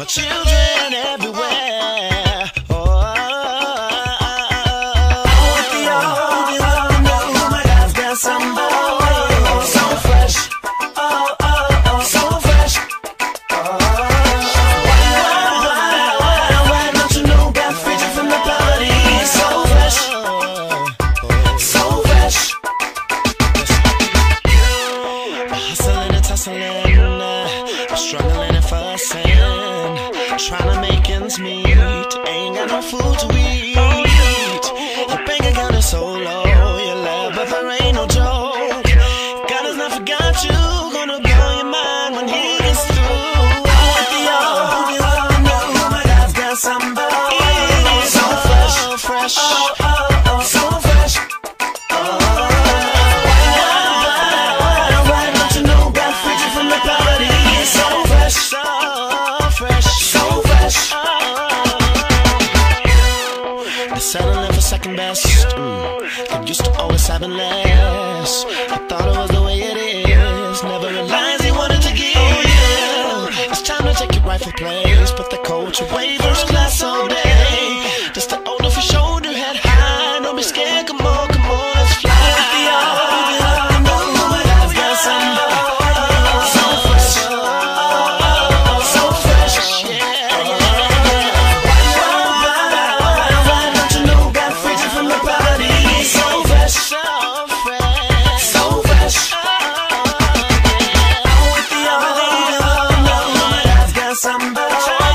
children everywhere. Oh, I want the only one to know my God's got somebody so fresh. Oh, oh, oh, so fresh. Why don't you know got frigid from the body? So fresh. So fresh. Hustling and tussling, struggling and fussing, trying to make ends meet. Ain't got no food to eat. Your bank account is so low. Your love, but there ain't no joke. God has not forgot you. Gonna blow your mind when he gets through. I want the only one to know my God's got somebody so fresh, fresh. Oh, oh, oh, so fresh. Why don't you know got frigid from the body? So fresh, so fresh, so fresh. They're settling for second best. They used to always having less. I thought it was the way it is. Never realized he wanted to give. It's time to take your rightful place. Put the coach away, first class all day. Just to own off your shoulder, head high. Don't be scared, come on, let's fly. So fresh, so fresh, yeah. Why don't you know got frigid from the body? So fresh, so fresh, so fresh. I want the only one to know my God's got somebody.